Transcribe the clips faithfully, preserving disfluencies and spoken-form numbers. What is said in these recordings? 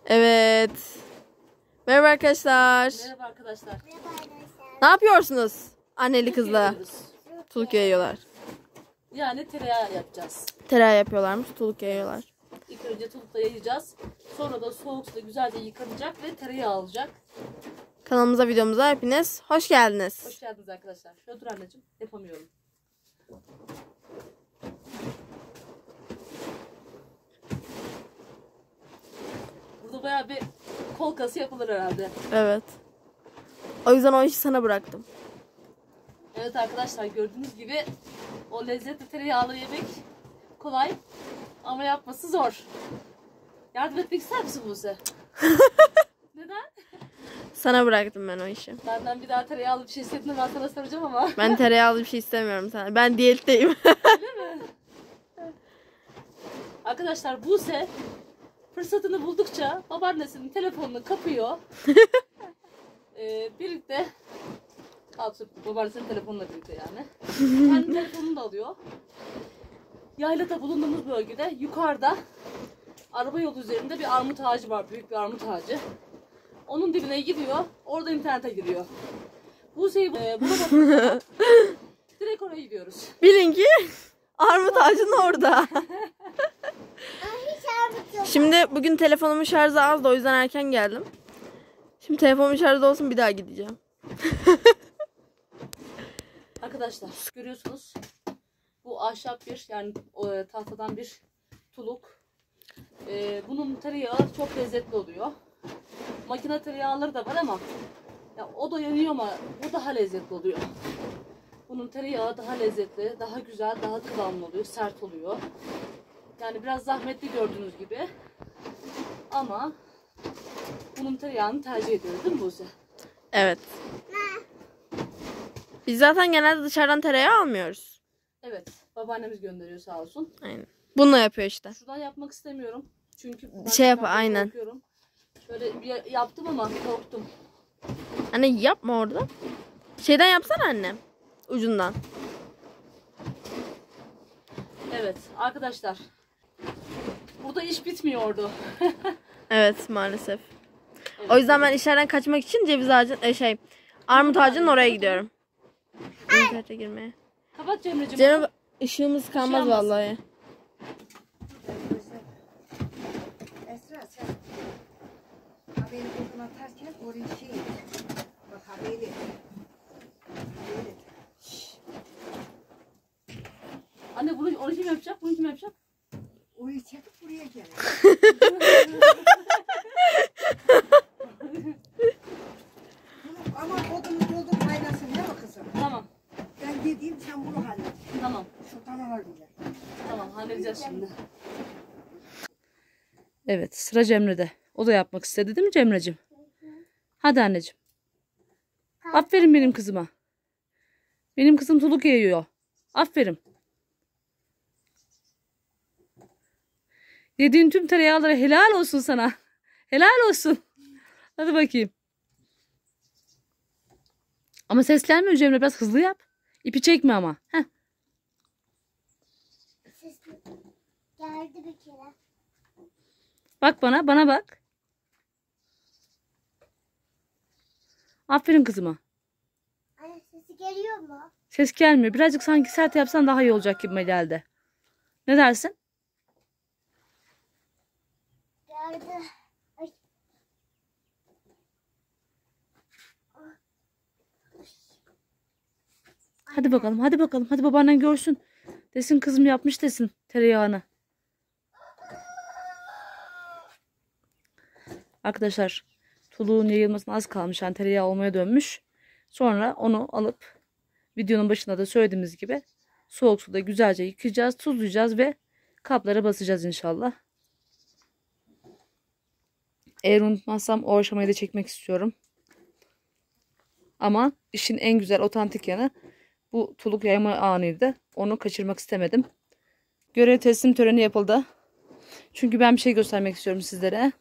Evet. Merhaba arkadaşlar. Merhaba arkadaşlar. Ne yapıyorsunuz? Anneli kızla Yayıyoruz. tuluk yayıyorlar. Yani tereyağı yapacağız. Tereyağı yapıyorlarmış, tuluk yayıyorlar. İlk önce tulukla yayacağız. Sonra da soğuk suda güzelce yıkanacak ve tereyağı alacak. Kanalımıza, videomuza hepiniz hoş geldiniz. Hoş geldiniz arkadaşlar. Şöyle dur anneciğim. Yapamıyorum. Burada bayağı bir kol kası yapılır herhalde. Evet. O yüzden o işi sana bıraktım. Evet arkadaşlar, gördüğünüz gibi o lezzetli tereyağlı yemek kolay ama yapması zor. Yardım etmek ister misin Buse? Neden? Sana bıraktım ben o işi. Benden bir daha tereyağlı bir şey istediğinde ben sana soracağım ama. Ben tereyağlı bir şey istemiyorum sana. Ben diyetteyim. Öyle mi? Arkadaşlar Buse fırsatını buldukça babaannesinin telefonunu kapıyor. ee, birlikte babaannesinin telefonla birlikte yani. Kendi telefonunu da alıyor. Yaylada bulunduğumuz bölgede yukarıda araba yolu üzerinde bir armut ağacı var. Büyük bir armut ağacı. Onun dibine gidiyor. Orada internete giriyor. Buse'yi e, bulamadığımız zaman direkt oraya gidiyoruz. Bilin ki armut ağacının orada. Şimdi bugün telefonumun şarjı az da o yüzden erken geldim. Şimdi telefonum şarjı olsun, bir daha gideceğim. Arkadaşlar görüyorsunuz. Bu ahşap bir yani e, tahtadan bir tuluk. E, bunun tereyağı çok lezzetli oluyor. Makine tereyağları da var ama ya o da yanıyor ama bu daha lezzetli oluyor. Bunun tereyağı daha lezzetli, daha güzel, daha kıvamlı oluyor, sert oluyor. Yani biraz zahmetli gördüğünüz gibi. Ama bunun tereyağını tercih ediyoruz değil mi Buse? Evet. Biz zaten genelde dışarıdan tereyağı almıyoruz. Evet. Babaannemiz gönderiyor sağ olsun. Aynen. Bununla yapıyor işte. Şuradan yapmak istemiyorum. Çünkü ben Şey yap, aynen. korkuyorum. Şöyle bir yaptım ama korktum. Anne yapma orada. Şeyden yapsana annem. Ucundan. Evet arkadaşlar. Burada iş bitmiyordu. Evet maalesef. Evet. O yüzden ben işlerden kaçmak için ceviz ağacın e, şey armut ağacının oraya gidiyorum. İnternete girmeye. Kapat Cemre'cim. Cemre, ışığımız kalmaz Işığımız. vallahi. Esra sen haberi buradan atarken oraya şey bak haberi haberi Anne bunu onu kim yapacak? Bunu kim yapacak? orayı çekip buraya gel. Ama odunu doldur kaynasın değil mi kızım? Tamam. Ben dediğim sen bunu hallet. Tamam. Şuradan alabilir. Tamam halledeceğiz şimdi. Evet sıra Cemre'de. O da yapmak istedi değil mi Cemre'cim? Hadi anneciğim. Aferin benim kızıma. Benim kızım tuluk yayıyor. Aferin. Yediğin tüm tereyağlara helal olsun sana. Helal olsun. Hadi bakayım. Ama ses gelmiyor Cemre. Biraz hızlı yap. İpi çekme ama. Heh. Ses geldi bir kere. Bak bana. Bana bak. Aferin kızıma. Anne sesi geliyor mu? Ses gelmiyor. Birazcık sanki sert yapsan daha iyi olacak gibime geldi. Ne dersin? Geldi. Ay. Hadi bakalım. Hadi bakalım. Hadi babaannen görsün. Desin kızım yapmış desin tereyağını. Arkadaşlar tuluğun yayılmasına az kalmış. Yani tereyağı olmaya dönmüş. Sonra onu alıp videonun başında da söylediğimiz gibi soğuk suda güzelce yıkayacağız, tuzlayacağız ve kaplara basacağız inşallah. Eğer unutmazsam o aşamayı da çekmek istiyorum. Ama işin en güzel otantik yanı bu tuluk yayma anıydı. Onu kaçırmak istemedim. Görev teslim töreni yapıldı. Çünkü ben bir şey göstermek istiyorum sizlere.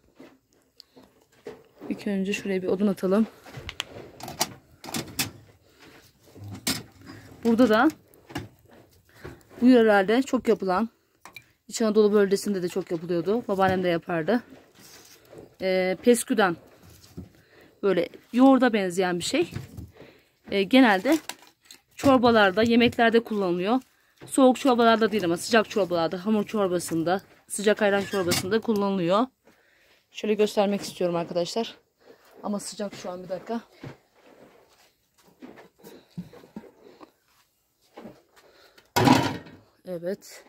İlk önce şuraya bir odun atalım. Burada da bu yörelerde çok yapılan, İç Anadolu bölgesinde de çok yapılıyordu. Babaannem de yapardı. e, pesküden. Böyle yoğurda benzeyen bir şey. E, genelde çorbalarda, yemeklerde kullanılıyor. Soğuk çorbalarda değil ama sıcak çorbalarda, hamur çorbasında, sıcak ayran çorbasında kullanılıyor. Şöyle göstermek istiyorum arkadaşlar. Ama sıcak şu an, bir dakika. Evet.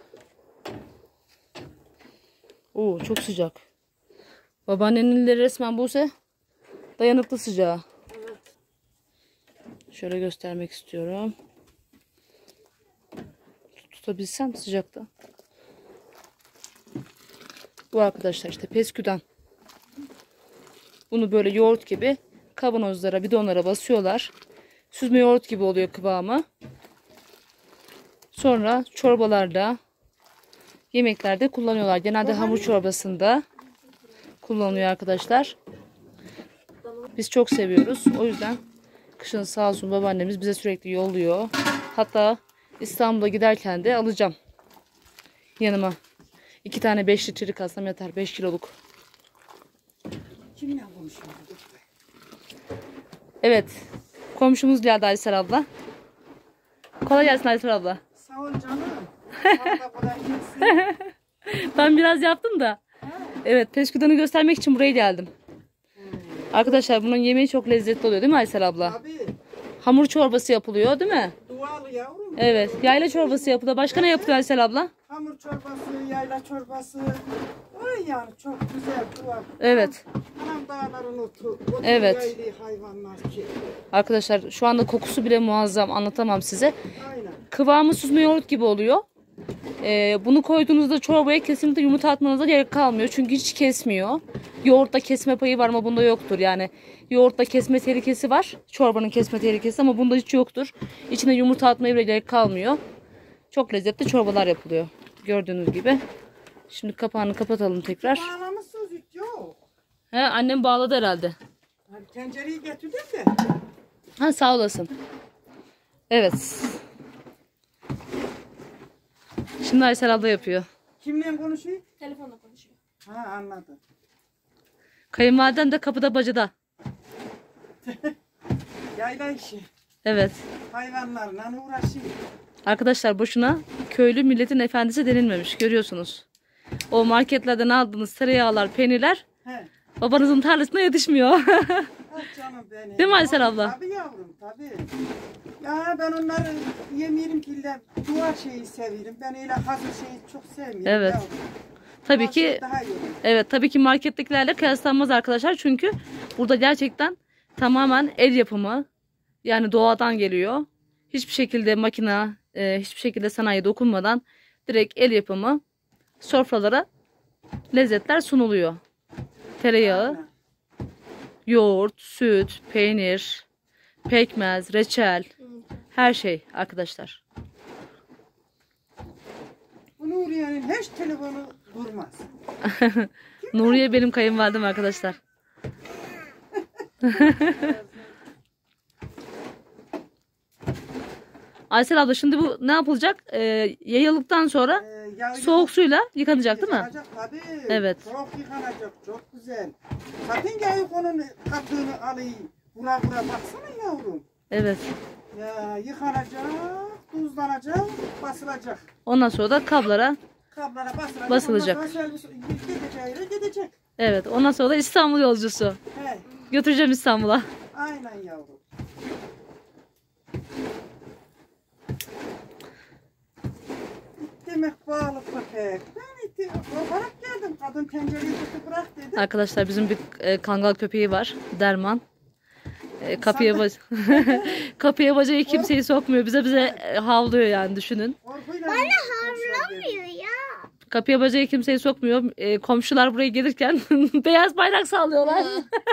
Oo, çok sıcak. Babaannenin elleri resmen Buse dayanıklı sıcağa. Evet. Şöyle göstermek istiyorum. Tutabilsem sıcakta. Bu arkadaşlar işte pesküden. Bunu böyle yoğurt gibi kavanozlara, bidonlara basıyorlar. Süzme yoğurt gibi oluyor kıvamı. Sonra çorbalarda, yemeklerde kullanıyorlar. Genelde hamur çorbasında kullanılıyor arkadaşlar. Biz çok seviyoruz. O yüzden kışın sağ olsun babaannemiz bize sürekli yolluyor. Hatta İstanbul'a giderken de alacağım yanıma. İki tane beş litrelik alsam yeter. beş kiloluk. Kimle konuşuyorsun? Evet. Komşumuz geldi Aysel abla. Kolay gelsin Aysel abla. Sağ ol canım. Allah kolay gelsin. Ben biraz yaptım da. Evet, pesküdanı göstermek için buraya geldim. Arkadaşlar bunun yemeği çok lezzetli oluyor değil mi Aysel abla? Abi Hamur çorbası yapılıyor değil mi? dualı yavrum. Evet. Yayla çorbası yapılıyor. Başka ne yapılıyor Aysel abla? Hamur çorbası, yayla çorbası. Ay yani çok güzel duvar. Evet. Anam dağların otu. Otu Evet. yaylı hayvanlar ki. Arkadaşlar şu anda kokusu bile muazzam. Anlatamam size. Aynen. Kıvamı süzme yoğurt gibi oluyor. Ee, bunu koyduğunuzda çorbaya kesinlikle yumurta atmanıza gerek kalmıyor. Çünkü hiç kesmiyor. Yoğurtta kesme payı var ama bunda yoktur. Yani yoğurtta kesme tehlikesi var. Çorbanın kesme tehlikesi ama bunda hiç yoktur. İçine yumurta atmaya bile gerek kalmıyor. Çok lezzetli çorbalar yapılıyor. Gördüğünüz gibi. Şimdi kapağını kapatalım tekrar. Bağlamışsınız hiç yok. He, annem bağladı herhalde. Hani tencereyi getirdim de. Ha, sağ olasın. Evet. Şimdi Aysel abla yapıyor. Kimle konuşuyor? Telefonla konuşuyor. Ha anladım. Kayınvalidem de kapıda bacada. Yayla işi. Evet. Hayvanlarla uğraşıyor. Arkadaşlar boşuna köylü milletin efendisi denilmemiş. Görüyorsunuz. O marketlerden aldığınız tereyağlar, peynirler He. babanızın tarlasına yetişmiyor. Ah canım benim. Değil mi Aysel abla? Tabii yavrum tabii. Ya ben onları yemeyelim ki illa duvar şeyi severim. Ben öyle hazır şeyi çok sevmiyorum. Evet. Yavrum. Tabii Duvar ki şey daha iyi olur. evet tabii ki markettekilerle kıyaslanmaz arkadaşlar. Çünkü burada gerçekten tamamen el yapımı. Yani doğadan geliyor. Hiçbir şekilde makine, e, hiçbir şekilde sanayi dokunmadan direkt el yapımı sofralara lezzetler sunuluyor. Tereyağı, Aynen. yoğurt, süt, peynir, pekmez, reçel, her şey arkadaşlar. Bu Nuriye'nin hiç telefonu durmaz. Nuriye benim kayınvalidem arkadaşlar. Aysel abla şimdi bu ne yapılacak? Ee, yayıldıktan sonra Ee, yağ- soğuk suyla yıkanacak değil mi? Yıkanacak tabii. Evet. Çok yıkanacak. Çok güzel. Zaten yayık onun katığını alayım. Vura vura baksana yavrum. Evet. Ya yıkanacak, tuzlanacak, basılacak. Ondan sonra da kablara. Kablara basılacak. Basılacak. Ondan sonra servis gideceğiyle gidecek. Evet. Ondan sonra da İstanbul yolcusu. He. Götüreceğim İstanbul'a. Aynen yavrum. Demek bağlı köpek. Ben itti, olarak geldim. Kadın tencereyi tutup bırak dedi. Arkadaşlar bizim bir e, kangal köpeği var. Derman. E, kapıya bac kapıya bacayı kimseyi sokmuyor. Bize bize e, havlıyor yani düşünün. Bana havlamıyor. Ya. Kapıya bacayı kimseyi sokmuyor. E, komşular buraya gelirken beyaz bayrak sallıyorlar.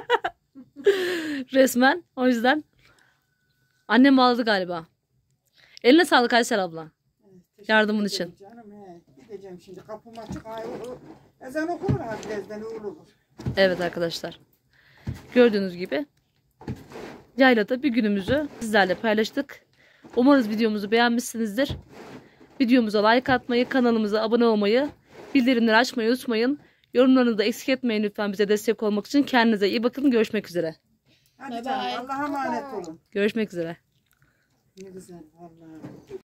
Resmen. O yüzden. Annem bağladı galiba. Eline sağlık Aysel abla. Yardımın için. Canım he. Gideceğim şimdi kapım açık. Ay, o, ezan okunur ha birazdan olur. Evet arkadaşlar. Gördüğünüz gibi yaylada bir günümüzü sizlerle paylaştık. Umarız videomuzu beğenmişsinizdir. Videomuza like atmayı, kanalımıza abone olmayı, bildirimleri açmayı unutmayın. Yorumlarınızı da eksik etmeyin lütfen bize destek olmak için. Kendinize iyi bakın. Görüşmek üzere. Hadi Bye canım bye. Allah'a emanet olun. Görüşmek üzere. Ne güzel vallahi.